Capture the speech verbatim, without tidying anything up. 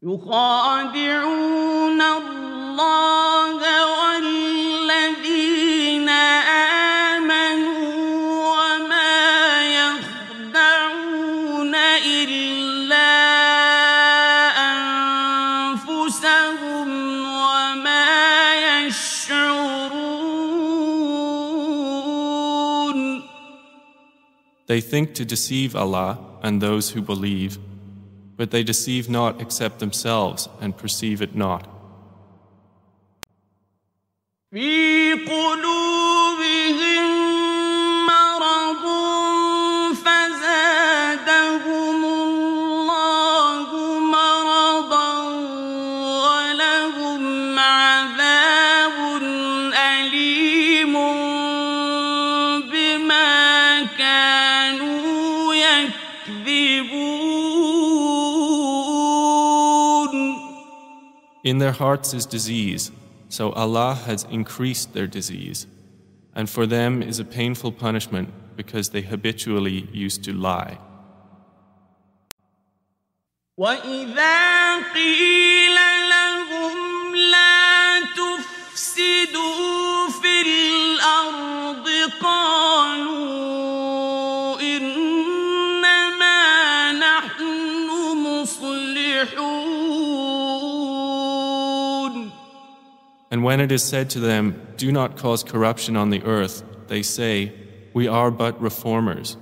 يخادعون الله والذين آمنوا وما يخدعون إلا أنفسهم وما يشعرون. They think to deceive Allah and those who believe, but they deceive not except themselves and perceive it not. في قلوبهم مرض فزادهم الله مرضا ولهم عذاب أليم بما كانوا يكذبون. In their hearts is disease, so Allah has increased their disease, and for them is a painful punishment because they habitually used to lie. وَإِذَا قِيلَ لَهُمْ لَا تُفْسِدُوا فِي الْأَرْضِ قَالُوا إِنَّمَا نَحْنُ مُصْلِحُونَ. And when it is said to them, "Do not cause corruption on the earth," they say, "We are but reformers."